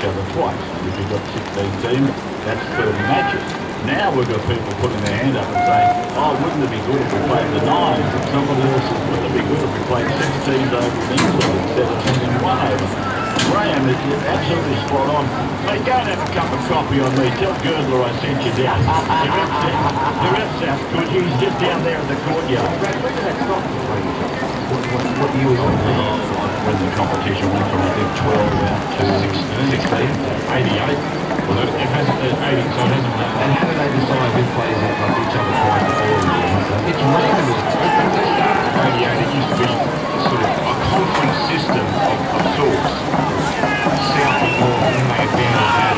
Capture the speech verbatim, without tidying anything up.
other twice. If you've got sixteen teams, that's thirty matches. Now we've got people putting their hand up and saying, oh, wouldn't it be good if we played the nines? And someone else says, wouldn't it be good if we played six teams over in England instead of sending one over? Graham is absolutely spot on. Mate, go and have a cup of coffee on me. Tell Girdler I sent you down. You're at South, you're at South Court. He's just down there in the courtyard. What, what, what year was it? When the competition went from, I think, twelve out to sixteen. eighty-eight. Well, it hasn't, uh, eighty, so it hasn't been. And how do they decide who plays it like each other twice before? It's random. When they started in eighty-eight, it used to be sort of a conference system of, of sorts. South and North may advance